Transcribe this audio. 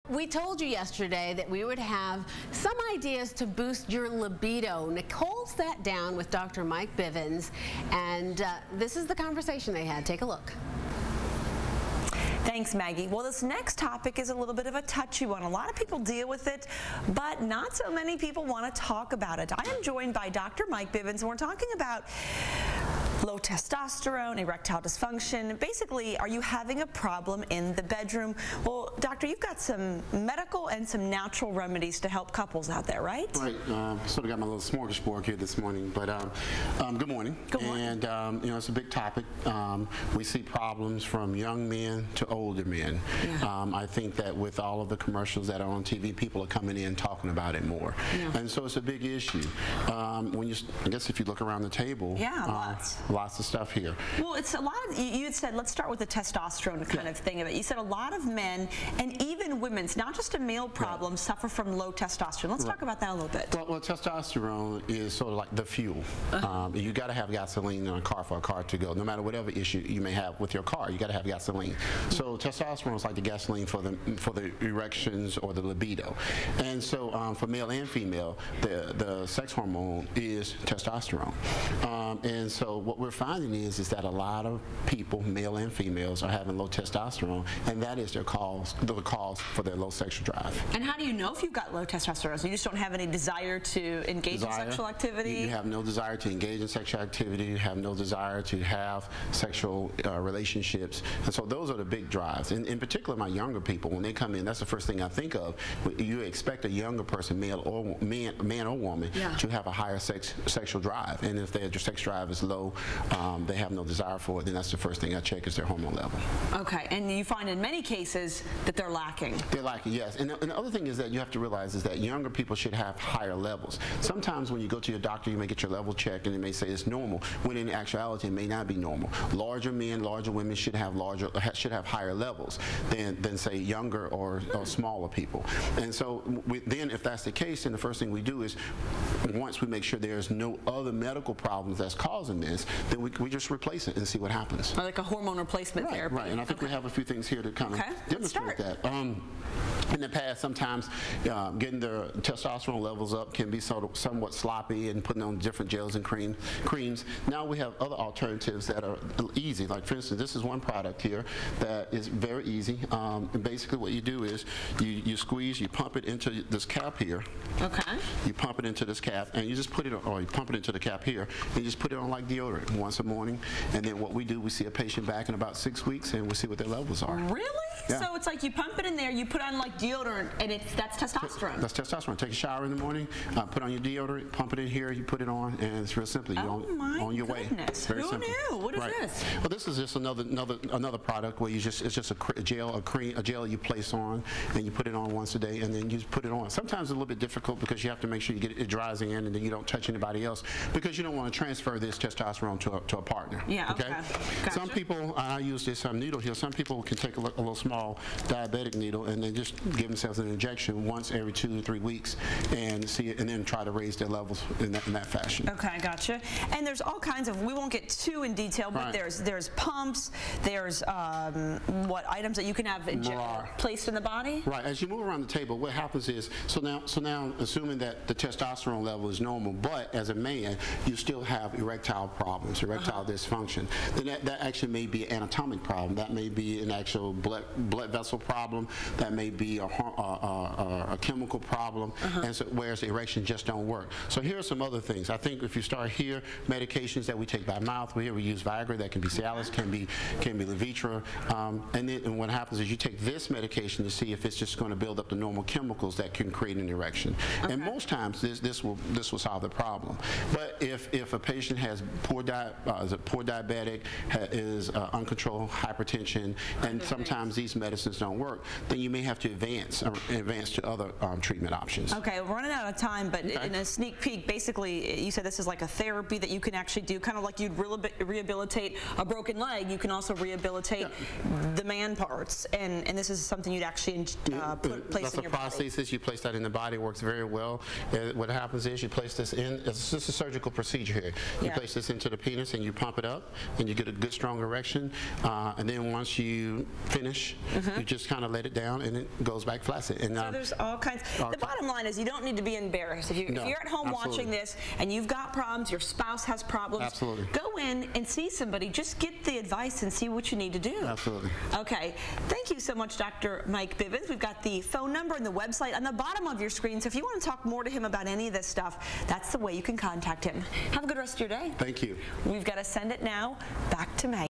We told you yesterday that we would have some ideas to boost your libido. Nicole sat down with Dr. Mike Bivens, and this is the conversation they had. Take a look. Thanks, Maggie. Well, this next topic is a little bit of a touchy one. A lot of people deal with it, but not so many people want to talk about it. I am joined by Dr. Mike Bivens, and we're talking about low testosterone, erectile dysfunction. Basically, are you having a problem in the bedroom? Well, doctor, you've got some medical and some natural remedies to help couples out there, right? Right. Sort of got my little smorgasbord here this morning, but good morning. Good morning. And you know, it's a big topic. We see problems from young men to older men. Yeah. I think that with all of the commercials that are on TV, people are coming in talking about it more. Yeah. And so it's a big issue. When you, I guess if you look around the table, yeah, lots of stuff here. Well, it's a lot of, you had said, let's start with the testosterone kind of thing of it. You said a lot of men and even women, it's not just a male problem, suffer from low testosterone. Let's talk about that a little bit. Well, testosterone is sort of like the fuel. You got to have gasoline in a car for a car to go. No matter whatever issue you may have with your car, you got to have gasoline. So testosterone is like the gasoline for the erections or the libido. And so for male and female, the sex hormone is testosterone. And so what we're finding is that a lot of people, male and females, are having low testosterone, and that is the cause for their low sexual drive. And how do you know if you've got low testosterone? So you just don't have any desire to engage in sexual activity? You have no desire to engage in sexual activity. You have no desire to have sexual relationships. And so those are the big drives. In particular, my younger people, when they come in, that's the first thing I think of. You expect a younger person, man or woman, to have a higher sexual drive. And if their sex drive is low, they have no desire for it, then that's the first thing I check is their hormone level. Okay, and you find in many cases that they're lacking. They're lacking, yes. And the other thing is that you have to realize is that younger people should have higher levels. Sometimes when you go to your doctor, you may get your level checked and they may say it's normal, when in actuality it may not be normal. Larger men, larger women should have higher levels than say younger or smaller people. And so then if that's the case, then the first thing we do is once we make sure there's no other medical problems that's causing this, then we just replace it and see what happens. Like a hormone replacement therapy. Right, and I think we have a few things here to kind of demonstrate that. In the past, sometimes getting the testosterone levels up can be somewhat sloppy and putting on different gels and creams. Now we have other alternatives that are easy. Like for instance, this is one product here that is very easy. And basically what you do is you squeeze, you pump it into this cap here. Okay. You pump it into this cap and you just put it on, or you pump it into the cap here and you just put it on like deodorant once a morning. And then what we do, we see a patient back in about 6 weeks and we see what their levels are. Really? Yeah. So it's like you pump it in there, you put on like deodorant, and that's testosterone. That's testosterone. Take a shower in the morning, put on your deodorant, pump it in here, you put it on, and it's real simple. You're on your way. Very Who simple. knew? What is this? Well, this is just another product where it's just a gel you place on, and you put it on once a day, and then you just put it on. Sometimes it's a little bit difficult because you have to make sure you get it dries in, and then you don't touch anybody else because you don't want to transfer this testosterone to a partner. Yeah. Okay. Gotcha. Some people, I use this needle here. Some people can take a little small diabetic needle and then just give themselves an injection once every 2 to 3 weeks and see it, and then try to raise their levels in that fashion. Okay, gotcha. And there's all kinds of, we won't get too in detail, but there's pumps, there's what items that you can have placed in the body? Right. As you move around the table, what happens is, so now assuming that the testosterone level is normal, but as a man you still have erectile problems, erectile dysfunction, then that actually may be an anatomic problem. That may be an actual blood vessel problem. That may be a chemical problem, and so whereas the erection just don't work. So here are some other things. I think if you start here, medications that we take by mouth. Here we use Viagra. That can be Cialis, can be Levitra, and what happens is you take this medication to see if it's just going to build up the normal chemicals that can create an erection. And most times this will solve the problem. But if a patient has is a poor diabetic, is uncontrolled hypertension, and sometimes these medicines don't work, then you may have to advance to other treatment options. Okay, we're running out of time, but in a sneak peek, basically, you said this is like a therapy that you can actually do, kind of like you'd rehabilitate a broken leg. You can also rehabilitate the man parts, and this is something you'd actually place in your body. That's a prosthesis. You place that in the body. It works very well. What happens is you place this in. It's just a surgical procedure here. You place this into the penis and you pump it up, and you get a good strong erection. And then once you finish, switch. You just kind of let it down, and it goes back flaccid. And so there's all kinds. The bottom line is you don't need to be embarrassed. If you're at home watching this and you've got problems, your spouse has problems, go in and see somebody. Just get the advice and see what you need to do. Absolutely. Okay. Thank you so much, Dr. Mike Bivens. We've got the phone number and the website on the bottom of your screen. So if you want to talk more to him about any of this stuff, that's the way you can contact him. Have a good rest of your day. Thank you. We've got to send it now back to Meg.